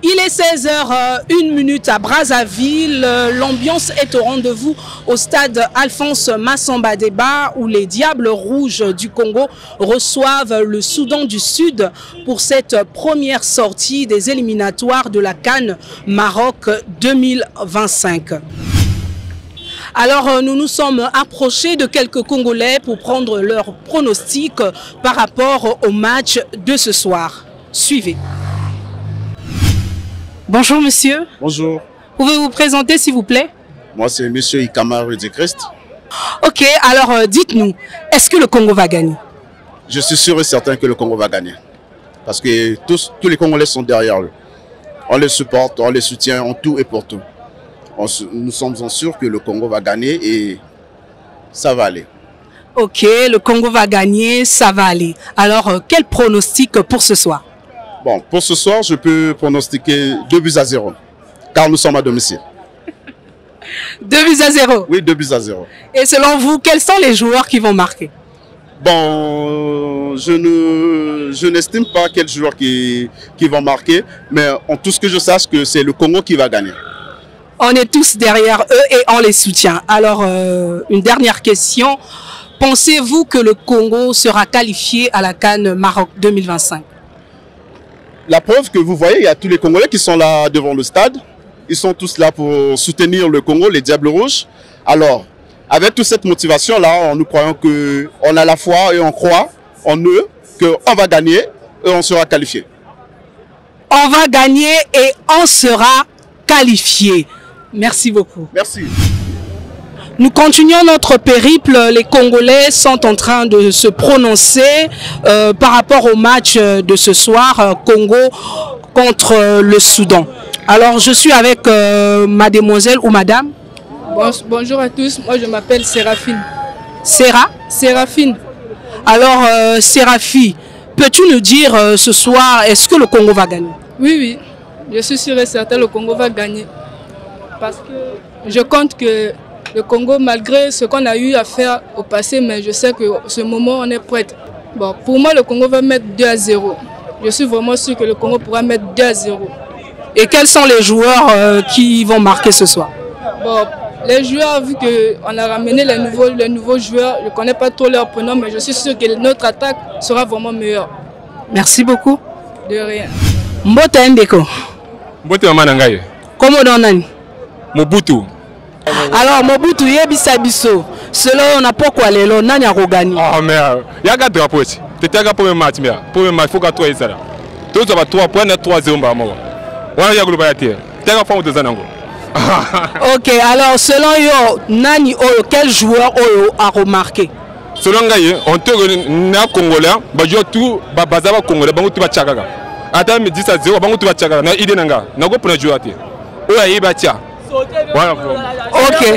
Il est 16h01 à Brazzaville. L'ambiance est au rendez-vous au stade Alphonse Massamba Déba où les Diables Rouges du Congo reçoivent le Soudan du Sud pour cette première sortie des éliminatoires de la CAN Maroc 2025. Alors nous nous sommes approchés de quelques Congolais pour prendre leur pronostic par rapport au match de ce soir. Suivez. Bonjour monsieur. Bonjour. Pouvez-vous vous présenter s'il vous plaît? Moi c'est monsieur Ikama Rudy Christ. Ok, alors dites-nous, est-ce que le Congo va gagner? Je suis sûr et certain que le Congo va gagner. Parce que tous les Congolais sont derrière eux. On les supporte, on les soutient en tout et pour tout. Nous sommes sûrs que le Congo va gagner et ça va aller. Ok, le Congo va gagner, ça va aller. Alors, quel pronostic pour ce soir? Bon, pour ce soir, je peux pronostiquer 2-0. Car nous sommes à domicile. 2-0? Oui, 2-0. Et selon vous, quels sont les joueurs qui vont marquer? Bon, je n'estime pas quels joueurs qui vont marquer. Mais en tout ce que je sache, que c'est le Congo qui va gagner. On est tous derrière eux et on les soutient. Alors, une dernière question. Pensez-vous que le Congo sera qualifié à la CAN Maroc 2025? La preuve que vous voyez, il y a tous les Congolais qui sont là devant le stade. Ils sont tous là pour soutenir le Congo, les Diables Rouges. Alors, avec toute cette motivation-là, nous croyons qu'on a la foi et on croit en eux qu'on va gagner et on sera qualifié. On va gagner et on sera qualifié. Merci beaucoup. Merci. Nous continuons notre périple. Les Congolais sont en train de se prononcer par rapport au match de ce soir, Congo contre le Soudan. Alors, je suis avec mademoiselle ou madame. Bonjour à tous, moi je m'appelle Séraphine. Séraphine. Alors, Séraphine, peux-tu nous dire ce soir, est-ce que le Congo va gagner? Oui, je suis sûr et certain que le Congo va gagner. Parce que je compte que le Congo, malgré ce qu'on a eu à faire au passé, mais je sais que ce moment, on est prêt. Bon, pour moi, le Congo va mettre 2-0. Je suis vraiment sûr que le Congo pourra mettre 2-0. Et quels sont les joueurs qui vont marquer ce soir? Bon, les joueurs, vu qu'on a ramené les nouveaux joueurs, je ne connais pas trop leurs prénoms, mais je suis sûr que notre attaque sera vraiment meilleure. Merci beaucoup. De rien. Mbota Ndeko. Mbote Mamanangaye. Comment on Mobutu. Alors Mobutu yebisa biso. Selon on a pourquoi lelo nani a gagné. Ah mais il y a un drapeau. Tu as pour le match mais pour le match faut que toi ça. Tous va 3 points 3-0 ba mo. On y a global terre. Tu as fait 2 ans. OK, alors selon yo nani oyo quel joueur oyo a remarqué? Selon Gaye, on te na congolais, ba jo tout ba bazaba congolais bango tu ba tchakaka. Ata me 10-0 bango tu ba tchakaka na idée nanga. Na go pour jouer ati. Oya yiba tia. Voilà. OK.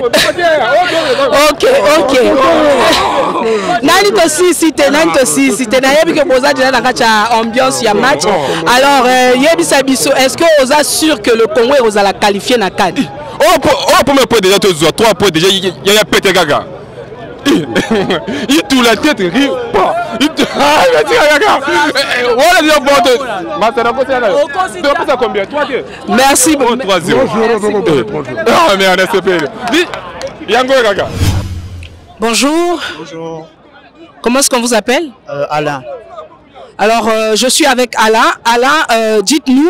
Nani to si te na yebi ke boza déjà na kacha ambiance ya match. Alors yebisa biso, est-ce que vous êtes sûr que le Congo est la qualifier na CAN? Oh premier point déjà 3 points déjà il y a pété gaga. Il tout la tête rit pas. Il voilà déjà bon. Matana côté là. Tu as ça combien? 3 Merci beaucoup. 3-0. Bonjour. Ah mais on est super. Yango gaga. Bonjour. Bonjour. Comment est-ce qu'on vous appelle? Alain. Alors, je suis avec Alain. Alain, dites-nous.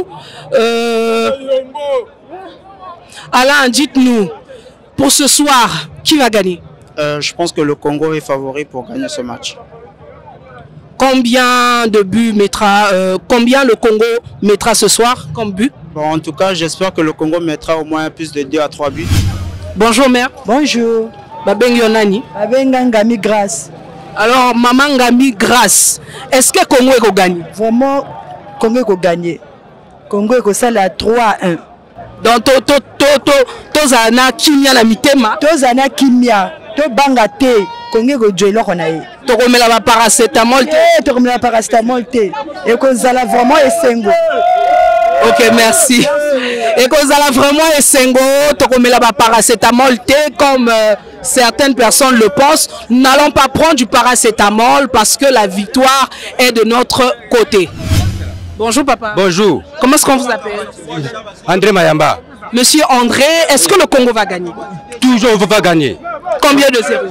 Alain, dites-nous. Pour ce soir, qui va gagner? Je pense que le Congo est favori pour gagner ce match. Combien de buts mettra, combien le Congo mettra ce soir comme but? Bon, en tout cas, j'espère que le Congo mettra au moins plus de 2 à 3 buts. Bonjour mère. Bonjour. Babengi Yonani. Babenga Ngami Grâce. Alors, maman Ngami Grâce, est-ce que Congo est gagné? Vraiment, Congo est gagné. Congo est ça à 3-1. Donc, tozana kimia na mitema. Tozana kimia. To banga te. Congo est joué on a eu. Tokomela ba paracétamol te. Tokomela paracétamol te. Et qu'on zala vraiment essengo. Ok, merci. Et qu'on zala vraiment essengo, tokomela ba paracétamol te comme certaines personnes le pensent. Nous n'allons pas prendre du paracétamol parce que la victoire est de notre côté. Bonjour papa. Bonjour. Comment est-ce qu'on vous appelle? André Mayamba. Monsieur André, est-ce que le Congo va gagner? Toujours on va gagner. Combien de zéros?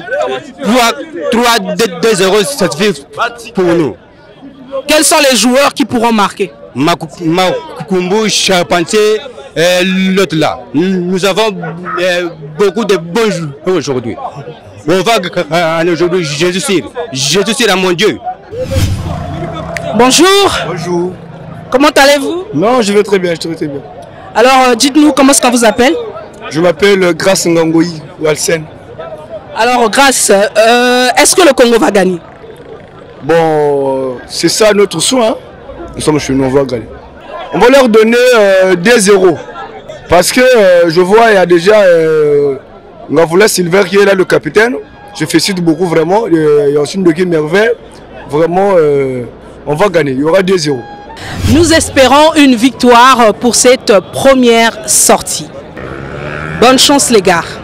3-2-0, ça suffit pour nous. Quels sont les joueurs qui pourront marquer? Makumbu, Charpentier, l'autre là. Nous avons beaucoup de bons joueurs aujourd'hui. On va gagner aujourd'hui, Jésus sûr à mon Dieu. Bonjour. Bonjour. Comment allez-vous? Non, je vais très bien, je vais très bien. Alors, dites-nous comment est-ce qu'on vous appelle? Je m'appelle Grace Ngangoyi Walsen. Alors, Grace, est-ce que le Congo va gagner? Bon, c'est ça notre soin. Nous sommes chez nous, on va gagner. On va leur donner 2-0. Parce que je vois, il y a déjà Ngavoula Silver qui est là, le capitaine. Je félicite beaucoup, vraiment. Il y a aussi une équipe merveille. Vraiment, on va gagner. Il y aura 2-0. Nous espérons une victoire pour cette première sortie. Bonne chance les gars.